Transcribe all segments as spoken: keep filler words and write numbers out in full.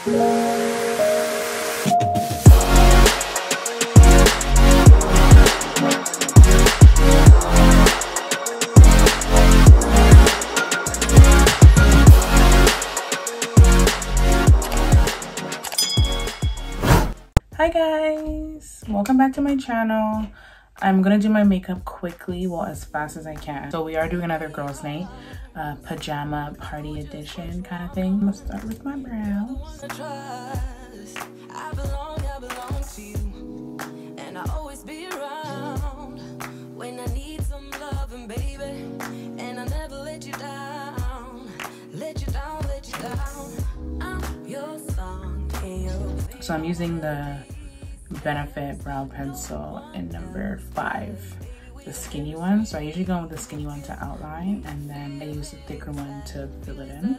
Hi guys, welcome back to my channel. I'm gonna do my makeup quickly, well, as fast as I can. So we are doing another girls' night, uh, pajama party edition kind of thing. I'm gonna start with my brows. So I'm using the Benefit brow pencil in number five, the skinny one. So I usually go with the skinny one to outline, and then I use the thicker one to fill it in.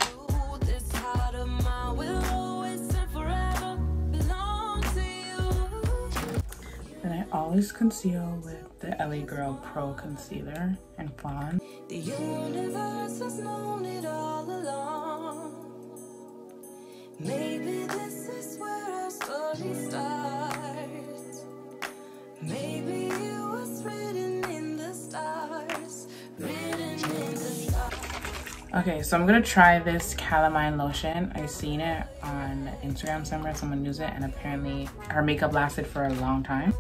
And I always conceal with the L A Girl Pro Concealer in Fawn. The universe has known it all along. Maybe this is where our story starts. Maybe it was written in the stars. Written in the stars. Okay, so I'm gonna try this calamine lotion. I seen it on Instagram somewhere, someone used it, and apparently her makeup lasted for a long time.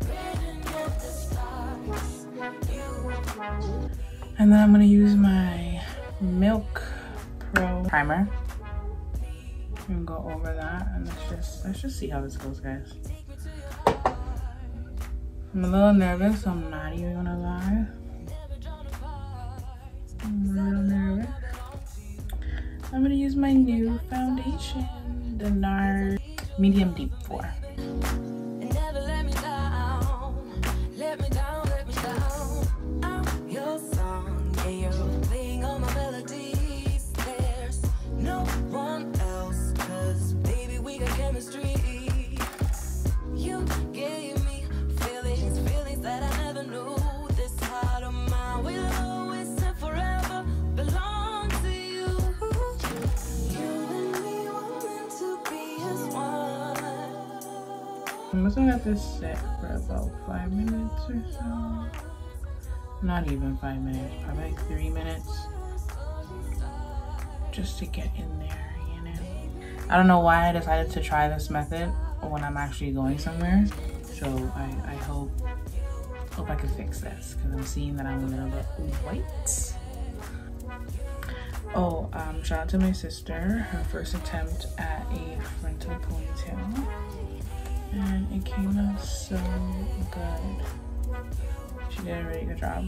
And then I'm gonna use my Milk Pro primer and go over that, and let's just let's just see how this goes, guys. I'm a little nervous, so I'm not even gonna lie. I'm a little nervous. I'm gonna use my new foundation, the NARS Medium Deep four. I'm just gonna let this sit for about five minutes or so. Not even five minutes, probably like three minutes. Just to get in there, you know. I don't know why I decided to try this method when I'm actually going somewhere. So I, I hope hope I can fix this, because I'm seeing that I'm a little bit white. Oh, um, shout out to my sister, her first attempt at a frontal ponytail. And it came out so good. She did a really good job.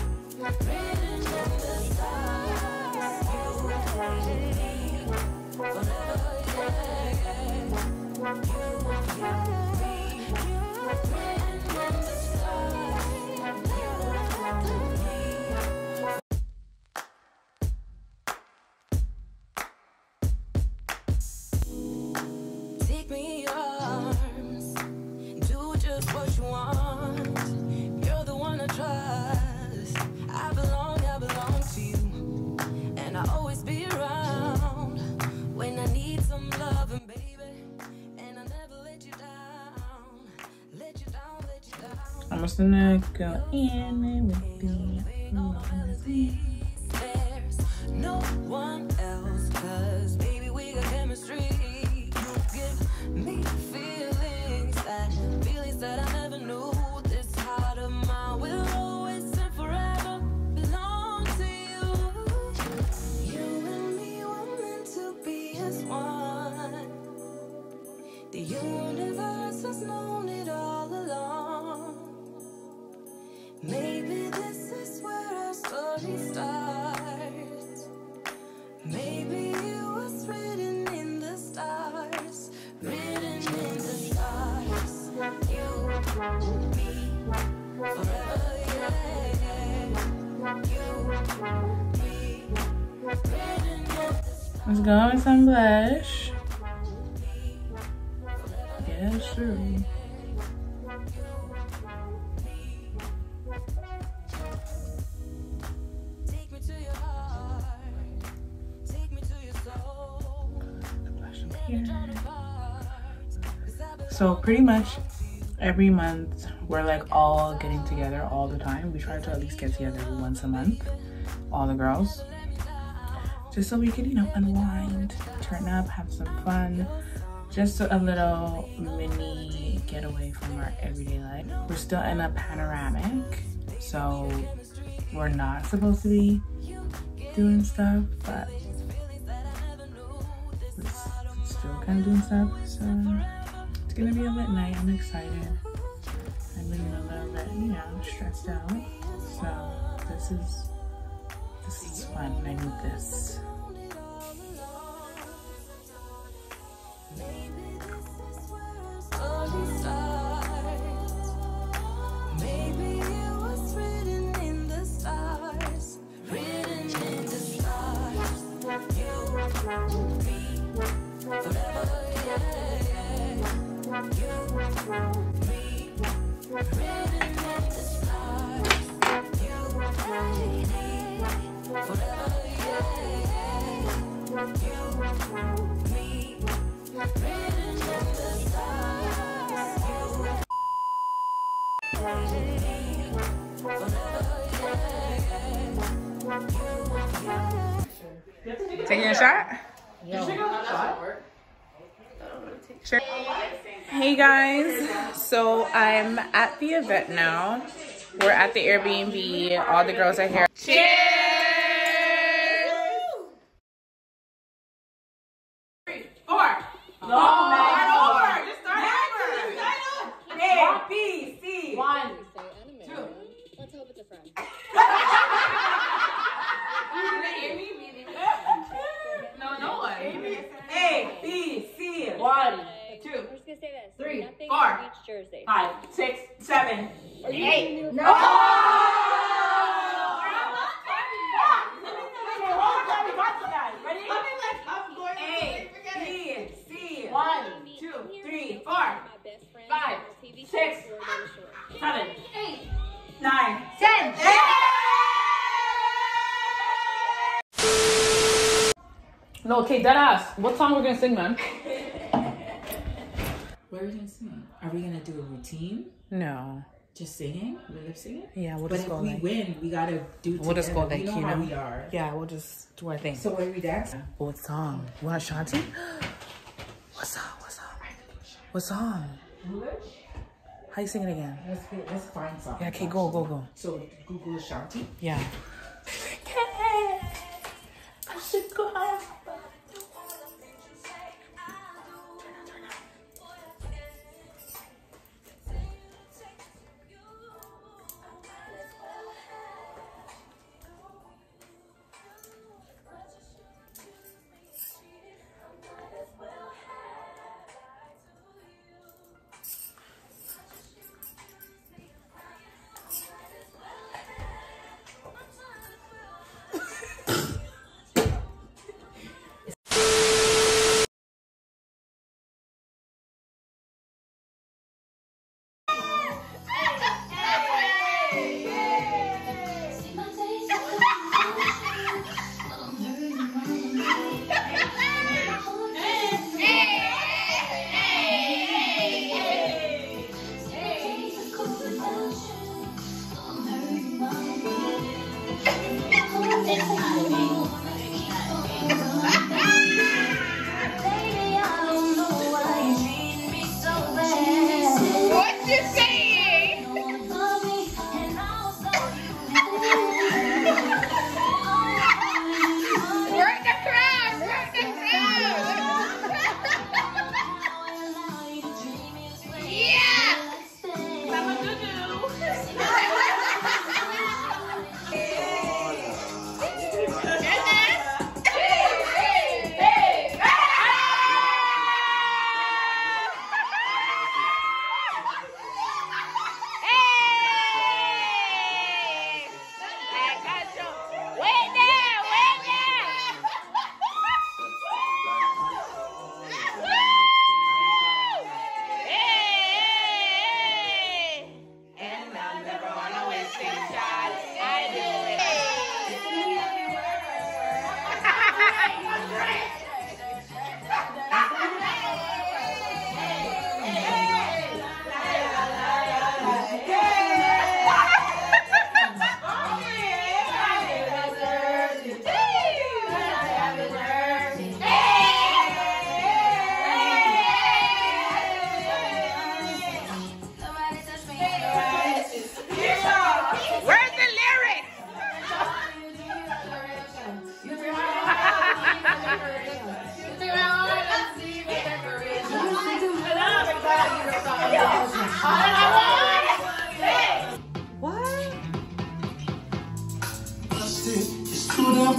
Take me your arms, do just what you want. You're the one I trust. I belong, I belong to you, and I'll always be around when I need some loving, baby. And I never let you down, let you down, let you down. I'm just gonna go in with the roses. There's no one else, 'cause baby we got chemistry. Me feelings that feelings that I never knew. This heart of mine will always and forever belong to you. You and me were meant to be as one. The universe has known it all along. Maybe this is where our story starts. Maybe it was written in the stars. Written in the stars, you, me, forever, yeah. You, me, written in the stars. Let's go with some blush. Yes, sir. Take me to your heart, take me to your soul. The blush. here. So pretty much every month we're like all getting together all the time. We try to at least get together once a month, all the girls, just so we can, you know, unwind, turn up, have some fun. Just a little mini getaway from our everyday life. We're still in a panoramic, so we're not supposed to be doing stuff, but it's still kind of doing stuff. So it's gonna be a lit night. I'm excited. I've been a little bit, you know, stressed out. So this is this is fun. I need this. Taking a shot? No. Sure. Hey guys, so I'm at the event now. We're at the Airbnb. All the girls are here. Cheers! Three, four. No, no, no. Just start over. A, B, C. One, two. Let's hope it's a friend. No, no one. A, B, C. One, two, I'm just gonna say this. three, Nothing four, beach Jersey. five, six, seven, eight. No! A, B, C. One, two, three, four, five, six, seven, eight, nine, ten. No, okay, deadass. What song we're gonna sing, man? What are we gonna sing? Are we gonna do a routine? No. Just singing? We're lip singing? Yeah, we'll but just if go we like, win, we gotta do it we'll just go like, you know, you know, how we are. Yeah, we'll just do our thing. So what are we dancing? What song? You want Ashanti? What song? What song? What song? English? How you sing it again? Let's, let's find something. Yeah, okay, go, go, go. So Google Ashanti? Yeah. I should go.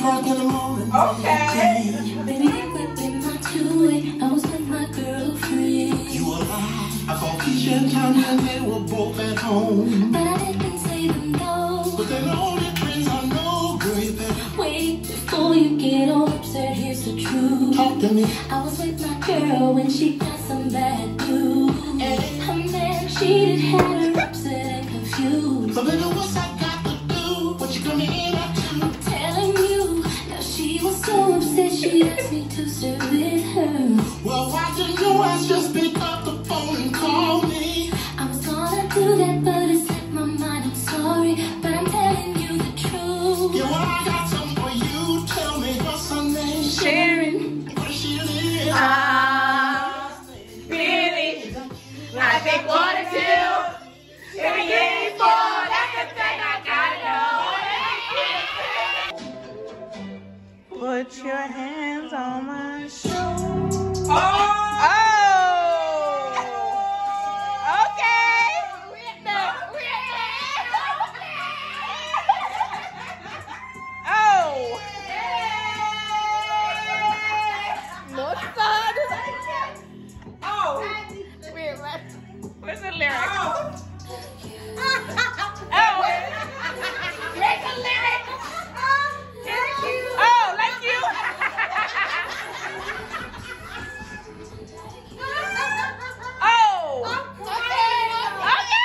o'clock in the morning. Okay. Baby, whipping my two-way. I was with my girlfriend. You were lying. I called Keisha and Tanya and they were both at home. But I didn't say them no. But they know their friends I know, girl, you better wait before you get all upset. Here's the truth. Talk to me. I was with my girl when she got some bad news. And her man cheated, had her upset and confused. So baby, what's I got to do? What you gonna end up to? I'm telling you. Now she was so upset she asked me to sit with her. Well, why didn't your ass just pick up the phone and call me? I was gonna do that, but it slipped my mind. I'm sorry, but I'm telling you the truth. Yeah, well, I got something for you. Tell me what's her name? Sharon. Where does she live? Ah, really? I think one or two. If you ain't four, that's the thing I gotta know. Put your hands on my shoulder. Oh! Where's the lyric? Oh! Oh! Make a lyric! Thank you! Oh, like you! Oh! Okay! Okay!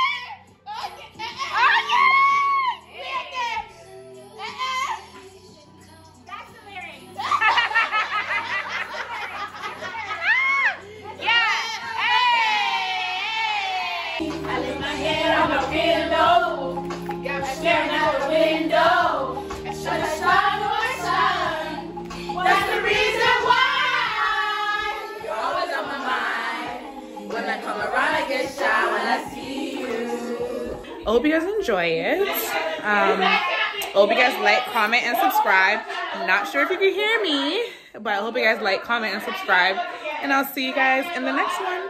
That's the lyric! I lay my head on the pillow, got me staring out the window, sunshine on my sun. That's the reason why you're always on my mind. When I come around, I get shy when I see you. I hope you guys enjoy it. Um, I hope you guys like, comment, and subscribe. I'm not sure if you can hear me, but I hope you guys like, comment, and subscribe. And I'll see you guys in the next one.